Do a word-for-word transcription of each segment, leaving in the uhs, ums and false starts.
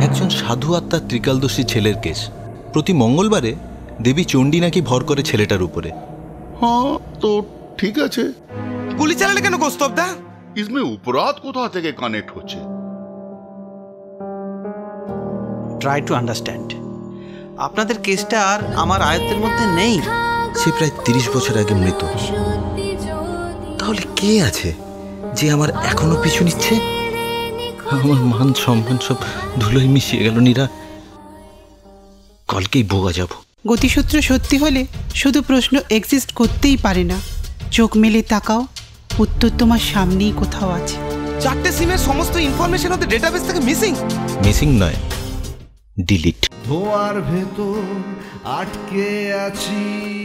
একজন সাধু আত্মার ত্রিকালদর্শী ছেলের কেস। প্রতি মঙ্গলবারে দেবী চণ্ডী নাকি ভর করে ছেলেটার উপরে। হ্যাঁ তো ঠিক আছে, গুলি চালালে কেন কৌস্তবদা? ইসমে উপরাত কোথা থেকে কানেক্ট হচ্ছে? Try to understand. আপনাদের কেসটা আর আমার আয়ত্তের মধ্যে নেই। সে প্রায় তিরিশ বছর আগে মৃত। তাহলে কে আছে যে আমার এখনো পিছু নিচ্ছে? আমার মান সম্মান সব ধুলোয় মিশিয়ে গেল নীরা। কালকেই ভোগা যাব। গতিসূত্র সত্যি হলে শুধু প্রশ্ন এক্সিস্ট করতেই পারে না। চোখ মেলে তাকাও, উত্তর তোমার সামনেই কোথাও আছে। চারটে সিমের সমস্ত ইনফরমেশন ওদের ডেটাবেস থেকে মিসিং। মিসিং নয়, ডিলিট। ধোয়ার ভেতর আটকে আছি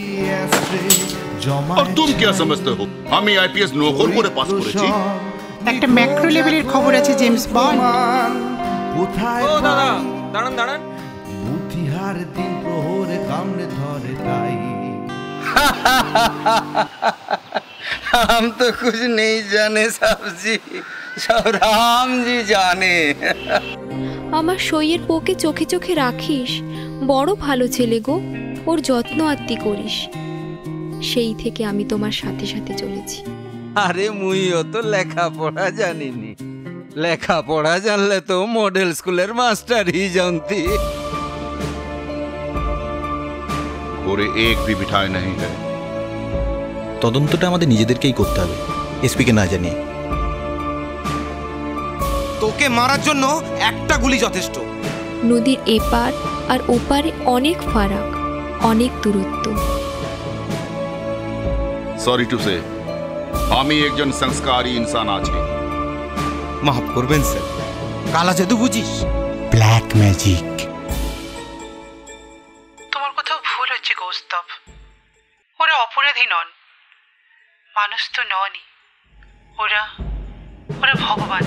জমা। আর তুমি কি সমঝতে হো আমি আইপিএস নকল করে পাস করেছি? একটা ম্যাক্রো লেভেলের খবর আছে জেমস বন্ড। কোথায় ও দাদা দাঁড়ান দাঁড়ান, বুদ্ধিহার দিন প্রহরে কামড়ে ধরে তাই। हम तो कुछ नहीं जाने सब्जी, सब राम जी जाने। আমার সইয়ের পোকে চোখে চোখে রাখিস, বড় ভালো ছেলে গো, ওর যত্ন আত্তি করিস। সেই থেকে আমি তোমার সাথে সাথে চলেছি। আরে মুইও তো লেখাপড়া জানিনি, লেখাপড়া জানলে তো মডেল স্কুলের মাস্টারই জানতি। ওরে এক ভি বিঠায় नहीं है। তদন্তটা আমাদের নিজেদেরকেই করতে হবে, এসপিকে না জানিয়ে। তোকে মারার জন্য একটা গুলি যথেষ্ট। নদীর এপার আর ওপারে অনেক ফারাক, অনেক দূরত্ব। সরি টু সে, আমি একজন সংস্কারী ইনসান আছি। মাফ করবেন স্যার, কালা জাদু বুঝিস? Black magic. তোমার কোথাও ভুল হচ্ছে কৌস্তব। ওরা অপরাধী নন, মানুষ তো ননই। ওরা ওরা ভগবান।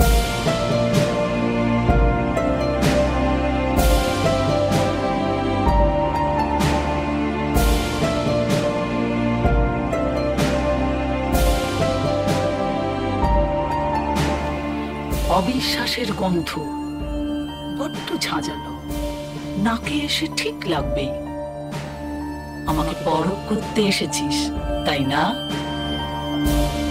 অবিশ্বাসের গন্ধ বড্ড ঝাঁঝালো, নাকে এসে ঠিক লাগবেই। আমাকে পরখ করতে এসেছিস তাই না?